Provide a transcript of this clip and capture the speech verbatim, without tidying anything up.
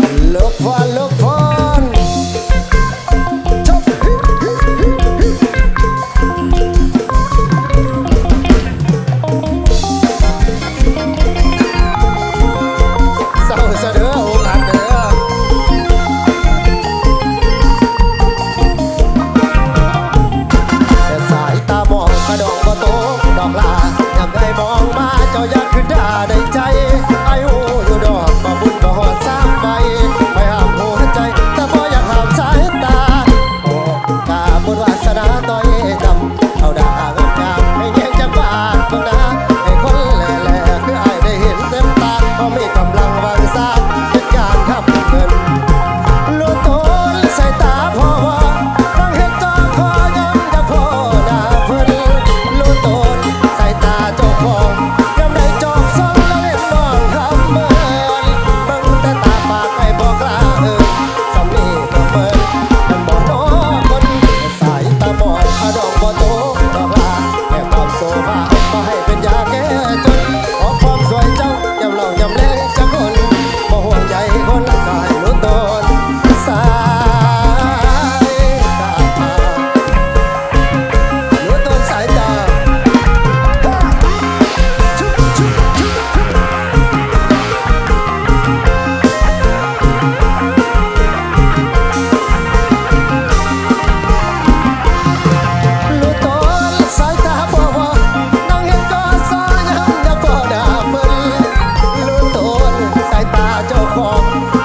look for look for เศร้าเสนอโอกาสเด้อแต่สายตามองกระดองบ่โตดอกลายามใดมองมาเจ้าอยากขึ้นด่าได้ใจไอ้หูอยู่ดอกบ่บุญบ่หอดสร้างใบไปห้ามหัวใจแต่บ่อยากห้ามสายตาโอ้กาบุญวาสนาต่อยจำเอาด่างามงามให้แยงจากบ้านเมืองนาให้คนแหล่ๆคือไอ้ได้เห็นเต็มตาเขามีกำลังวางสร้างเป็นการทำเงินรู้ตัวใส่ตาพอว่าต้องเห็นจอคอยำจะพอหน้าเพิ่นรู้ตัวใส่ตาเจ้าของยำได้จอบซ้อนแล้วเล่นนอนคำเมินเบิ่งแต่ตาปากไอ้บอกกล้าเอินสำนีก็เมินมันบ่น้อคนสายตาบอดขาดอกบ่โตดอกลาแค่ความโซฟาก็ให้เป็นยาแก้จนขอความสวยเจ้ายำเหล่ายำแรงจะคนบ่ห่วงใยคนละกายรู้ตนสายตารู้ตนสายตาชุบชุบชุบชุบรู้ตนสายตาบ่ว่านั่งเห็นก็สายยังอยากบ่ด่าเพิ่นรู้ตนสายตาเจ้าของ